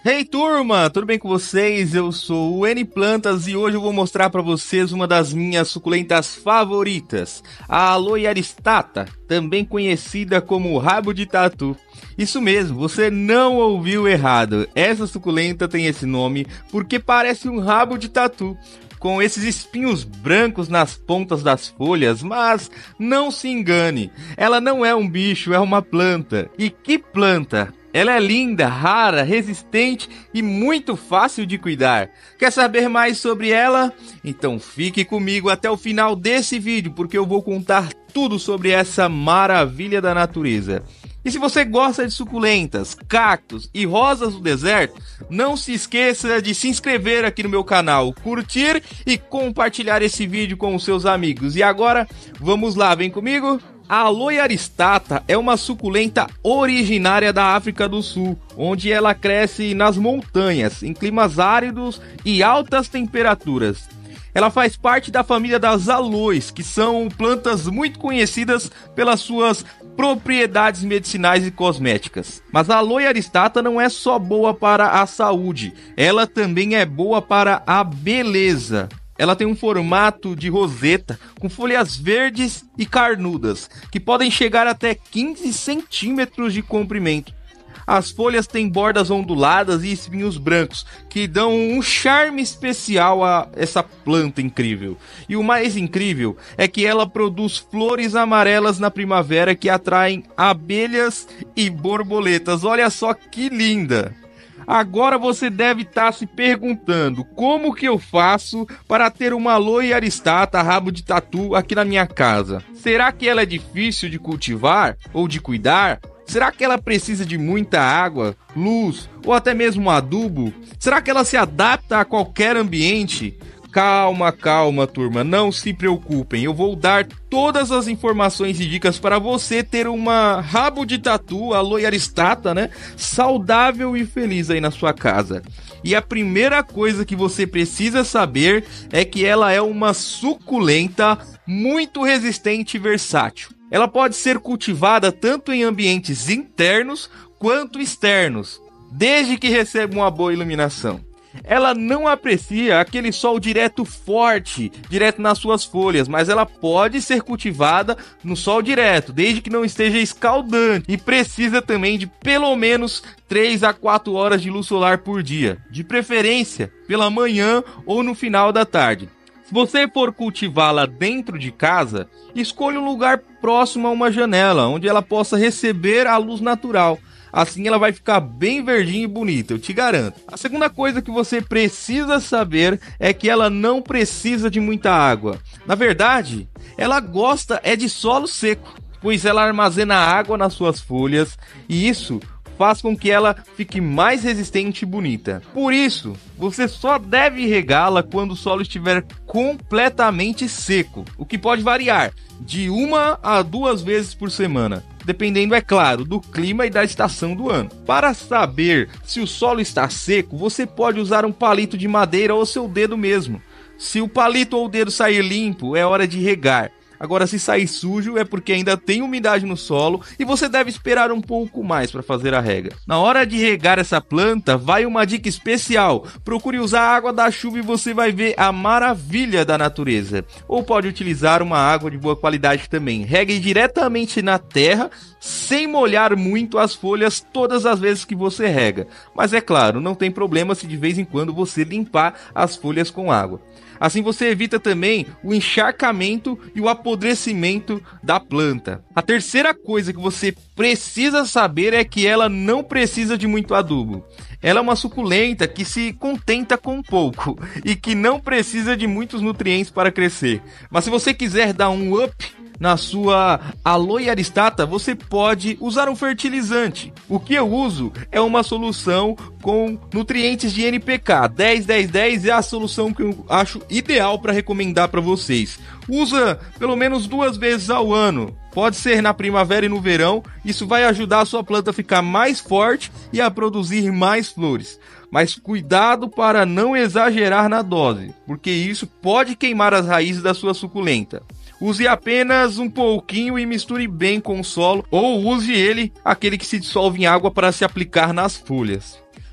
Hey turma, tudo bem com vocês? Eu sou o N Plantas e hoje eu vou mostrar para vocês uma das minhas suculentas favoritas, a Aloe aristata, também conhecida como rabo de tatu. Isso mesmo, você não ouviu errado, essa suculenta tem esse nome porque parece um rabo de tatu, com esses espinhos brancos nas pontas das folhas, mas não se engane, ela não é um bicho, é uma planta. E que planta! Ela é linda, rara, resistente e muito fácil de cuidar. Quer saber mais sobre ela? Então fique comigo até o final desse vídeo, porque eu vou contar tudo sobre essa maravilha da natureza. E se você gosta de suculentas, cactos e rosas do deserto, não se esqueça de se inscrever aqui no meu canal, curtir e compartilhar esse vídeo com os seus amigos. E agora, vamos lá, vem comigo? A Aloe aristata é uma suculenta originária da África do Sul, onde ela cresce nas montanhas, em climas áridos e altas temperaturas. Ela faz parte da família das aloes, que são plantas muito conhecidas pelas suas propriedades medicinais e cosméticas. Mas a Aloe aristata não é só boa para a saúde, ela também é boa para a beleza. Ela tem um formato de roseta com folhas verdes e carnudas, que podem chegar até 15 centímetros de comprimento. As folhas têm bordas onduladas e espinhos brancos, que dão um charme especial a essa planta incrível. E o mais incrível é que ela produz flores amarelas na primavera que atraem abelhas e borboletas. Olha só que linda! Agora você deve estar se perguntando como que eu faço para ter uma Aloe aristata rabo de tatu aqui na minha casa. Será que ela é difícil de cultivar ou de cuidar? Será que ela precisa de muita água, luz ou até mesmo adubo? Será que ela se adapta a qualquer ambiente? Calma, calma, turma, não se preocupem, eu vou dar todas as informações e dicas para você ter uma rabo de tatu, Aloe aristata, né, saudável e feliz aí na sua casa. E a primeira coisa que você precisa saber é que ela é uma suculenta muito resistente e versátil. Ela pode ser cultivada tanto em ambientes internos quanto externos, desde que receba uma boa iluminação. Ela não aprecia aquele sol direto forte, direto nas suas folhas, mas ela pode ser cultivada no sol direto, desde que não esteja escaldante. E precisa também de pelo menos 3 a 4 horas de luz solar por dia, de preferência pela manhã ou no final da tarde. Se você for cultivá-la dentro de casa, escolha um lugar próximo a uma janela, onde ela possa receber a luz natural. Assim ela vai ficar bem verdinha e bonita, eu te garanto. A segunda coisa que você precisa saber é que ela não precisa de muita água. Na verdade, ela gosta de solo seco, pois ela armazena água nas suas folhas e isso faz com que ela fique mais resistente e bonita. Por isso, você só deve regá-la quando o solo estiver completamente seco, o que pode variar de 1 a 2 vezes por semana, dependendo, é claro, do clima e da estação do ano. Para saber se o solo está seco, você pode usar um palito de madeira ou seu dedo mesmo. Se o palito ou o dedo sair limpo, é hora de regar. Agora, se sair sujo, é porque ainda tem umidade no solo e você deve esperar um pouco mais para fazer a rega. Na hora de regar essa planta, vai uma dica especial. Procure usar a água da chuva e você vai ver a maravilha da natureza. Ou pode utilizar uma água de boa qualidade também. Regue diretamente na terra, sem molhar muito as folhas todas as vezes que você rega. Mas é claro, não tem problema se de vez em quando você limpar as folhas com água. Assim você evita também o encharcamento e o apodrecimento da planta. A terceira coisa que você precisa saber é que ela não precisa de muito adubo. Ela é uma suculenta que se contenta com pouco e que não precisa de muitos nutrientes para crescer. Mas se você quiser dar um up na sua Aloe aristata, você pode usar um fertilizante. O que eu uso é uma solução com nutrientes de NPK. 10-10-10 é a solução que eu acho ideal para recomendar para vocês. Usa pelo menos 2 vezes ao ano. Pode ser na primavera e no verão. Isso vai ajudar a sua planta a ficar mais forte e a produzir mais flores. Mas cuidado para não exagerar na dose, porque isso pode queimar as raízes da sua suculenta. Use apenas um pouquinho e misture bem com o solo, ou use aquele que se dissolve em água para se aplicar nas folhas.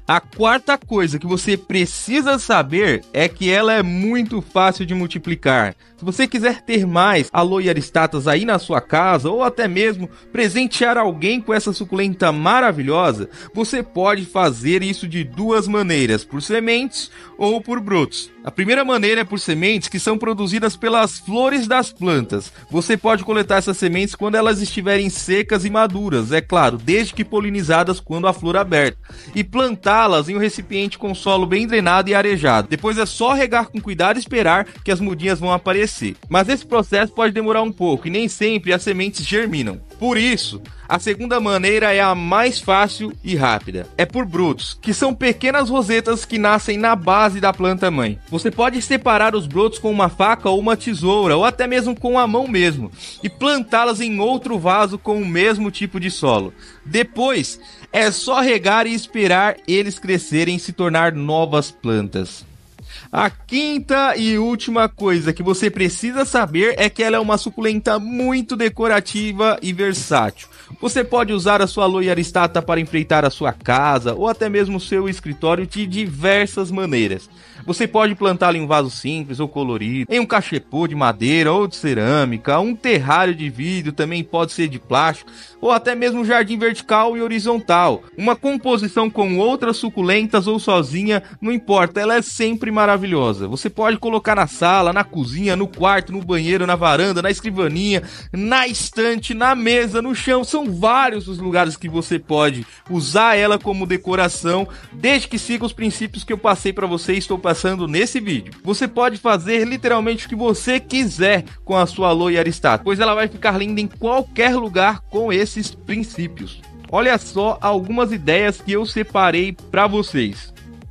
A quarta coisa que você precisa saber é que ela é muito fácil de multiplicar. Se você quiser ter mais aloe aristatas aí na sua casa ou até mesmo presentear alguém com essa suculenta maravilhosa, você pode fazer isso de duas maneiras, por sementes ou por brotos. A primeira maneira é por sementes que são produzidas pelas flores das plantas. Você pode coletar essas sementes quando elas estiverem secas e maduras, é claro, desde que polinizadas quando a flor aberta, e plantá-las em um recipiente com solo bem drenado e arejado. Depois é só regar com cuidado e esperar que as mudinhas vão aparecer. Mas esse processo pode demorar um pouco e nem sempre as sementes germinam. Por isso, a segunda maneira é a mais fácil e rápida. É por brotos, que são pequenas rosetas que nascem na base da planta mãe. Você pode separar os brotos com uma faca ou uma tesoura, ou até mesmo com a mão mesmo, e plantá-las em outro vaso com o mesmo tipo de solo. Depois, é só regar e esperar eles crescerem e se tornar novas plantas. A quinta e última coisa que você precisa saber é que ela é uma suculenta muito decorativa e versátil. Você pode usar a sua aloe aristata para enfeitar a sua casa ou até mesmo o seu escritório de diversas maneiras. Você pode plantá-la em um vaso simples ou colorido, em um cachepô de madeira ou de cerâmica, um terrário de vidro também pode ser de plástico, ou até mesmo um jardim vertical e horizontal. Uma composição com outras suculentas ou sozinha, não importa, ela é sempre maravilhosa. Você pode colocar na sala, na cozinha, no quarto, no banheiro, na varanda, na escrivaninha, na estante, na mesa, no chão. São vários os lugares que você pode usar ela como decoração, desde que siga os princípios que eu passei para você e estou passando nesse vídeo. Você pode fazer literalmente o que você quiser com a sua aloe aristata, pois ela vai ficar linda em qualquer lugar com esses princípios. Olha só algumas ideias que eu separei para vocês.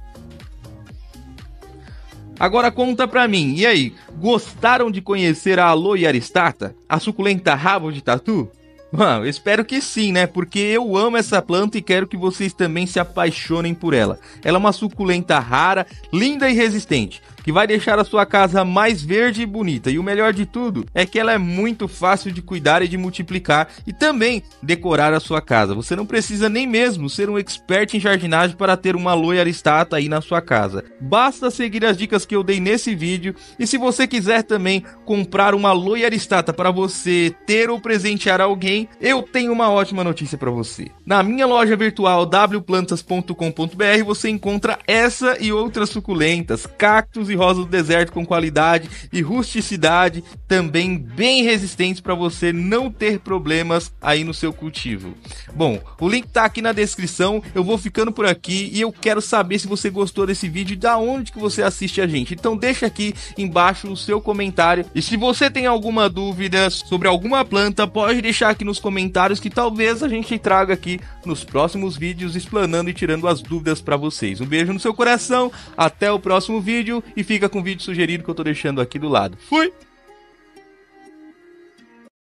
Agora conta pra mim, e aí, gostaram de conhecer a aloe aristata? A suculenta rabo de tatu? Eu espero que sim, né? Porque eu amo essa planta e quero que vocês também se apaixonem por ela. Ela é uma suculenta rara, linda e resistente, que vai deixar a sua casa mais verde e bonita. E o melhor de tudo é que ela é muito fácil de cuidar e de multiplicar e também decorar a sua casa. Você não precisa nem mesmo ser um expert em jardinagem para ter uma aloe aristata aí na sua casa. Basta seguir as dicas que eu dei nesse vídeo. E se você quiser também comprar uma aloe aristata para você ter ou presentear alguém, eu tenho uma ótima notícia para você. Na minha loja virtual wplantas.com.br você encontra essa e outras suculentas, cactos e rosas do deserto com qualidade e rusticidade, também bem resistentes para você não ter problemas aí no seu cultivo. Bom, o link tá aqui na descrição, eu vou ficando por aqui e eu quero saber se você gostou desse vídeo e da onde que você assiste a gente. Então deixa aqui embaixo o seu comentário e se você tem alguma dúvida sobre alguma planta, pode deixar aqui nos comentários que talvez a gente traga aqui nos próximos vídeos explanando e tirando as dúvidas para vocês. Um beijo no seu coração, até o próximo vídeo e fica com o vídeo sugerido que eu tô deixando aqui do lado. Fui!